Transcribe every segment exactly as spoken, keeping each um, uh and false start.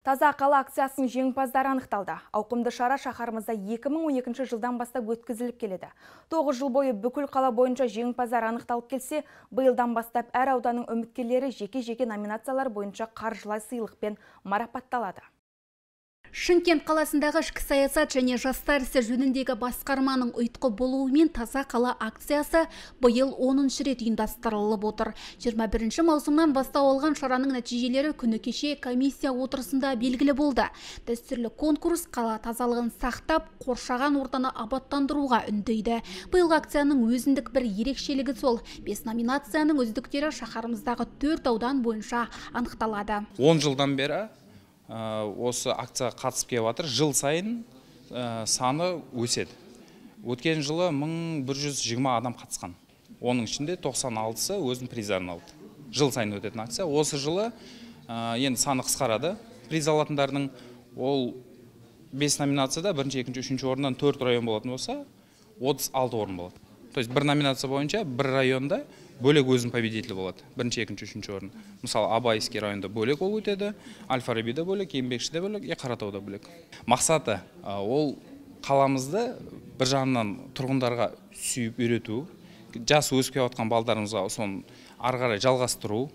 Таза қала акциясының жеңімпаздары анықталды. Ауқымды шара шаһарымызда екі мың он екінші жылдан бастап өткізіліп келеді. тоғыз жыл бойы бүкіл қала бойынша жеңімпаздар анықталып келсе, биылдан бастап әр ауданның үміткерлері жеке-жеке номинациялар бойынша қаржылай сыйлықпен марапатталады. Шымкент қаласындағы ішкі саясат және жастар ісі жөніндегі басқарманың ұйытқы болуымен таза қала акциясы биыл оныншы рет ұйымдастырылып отыр. жиырма бірінші маусымнан бастау алған шараның нәтижелері күні кеше комиссия отырысында белгілі болды. Дәстүрлі конкурс қала тазалығын сақтап, қоршаған ортаны абаттандыруға үндейді. Биылғы акцияның өзіндік бір ерекшелігі сол. бес номинацияның үздіктері шаһарымыздағы төрт аудан бойынша анықталады. он жылдан бері осы акцияға қатысып келіп жатыр. Жыл сайын саны өседі. Өткен жылы мың бір жүз жиырма адам қатысқан. Оның ішінде тоқсан алтысы өзінің призарын алды. Жыл сайын өтетін акция. Осы жылы енді саны қысқарады. Приз алатындардың ол бес номинацияда бірінші, екінші, үшінші орыннан төрт район болатын болса, отыз алты орын болады. То есть бір номинация бойынша бір районда бөлек өзінің победителі болады. Бірінші, екінші, үшінші орын. Мысалы, Абайский районда бөлек ол өтеді, Аль-Фарабида бөлек, Еңбекшіде бөлек, Қаратауда бөлек. Мақсаты ол қаламызды бір жағынан тұрғындарға сүйіп үйрету, жас өсіп келе жатқан балдарымызға соны ары қарай жалғастыру.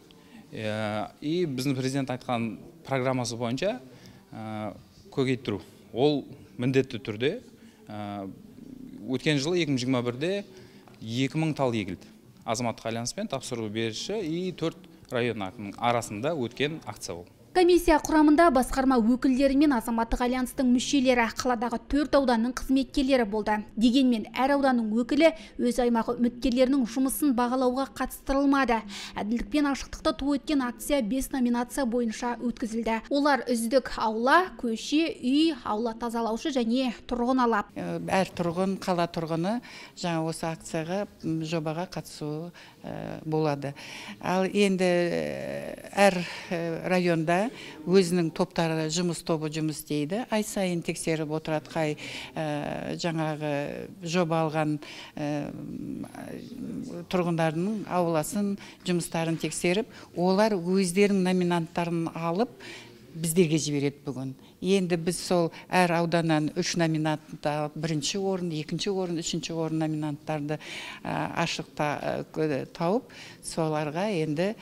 И біздің президент айтқан программасы бойынша көбейту. Ол міндетті түрде өткен жылы екі мың жиырма бірде екі мың тал егілді. Азаматтық альянспен тапсыру беріші и төрт район арасында өткен акция ол. Комиссия құрамында басқарма өкілдері мен азаматтық альянстың мүшелері, қаладағы төрт ауданның қызметкерлері болды. Дегенмен әр ауданның өкілі өз аймағы үміткерлерінің жұмысын бағалауға қатыстырылмады. Әділдік пен ашықтықты ту еткен акция бес номинация бойынша өткізілді. Олар үздік аула, көше, үй, аула тазалаушы және тұрғын алап. Әр тұрғын, қала тұрғыны жаңа осы акцияға жобаға қатысуы болады. Ал енді әр районда өзінің топтары, жұмыс тобы жұмыс істейді. Ай сайын тексеріп отырады, қай жаңағы жоба алған тұрғындардың ауласын, жұмыстарын тексеріп, олар өздерінің номинанттарын алып біздерге жібереді бүгін. Енді біз сол әр ауданнан үш номинантты, бірінші орын, екінші орын, үшінші орын номинанттарды ашықта тауып, соларға енді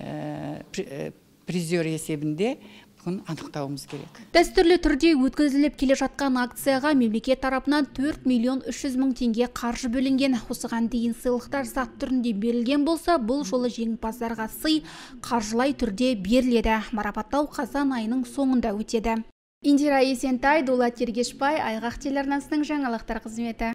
призер есебінде бүгін анықтауымыз керек. Дәстүрлі түрде өткізіліп келе жатқан акцияға мемлекет тарапынан төрт миллион үш жүз мың теңге қаржы бөлінген. Осыған дейін сыйлықтар зат түрінде берілген болса, бұл жолы жеңімпаздарға сый қаржылай түрде беріледі. Марапаттау қазан айының соңында өтеді. Индира Есентай, Дулат Ергешбай, Айғақ телеарнасының жаңалықтар қызметі.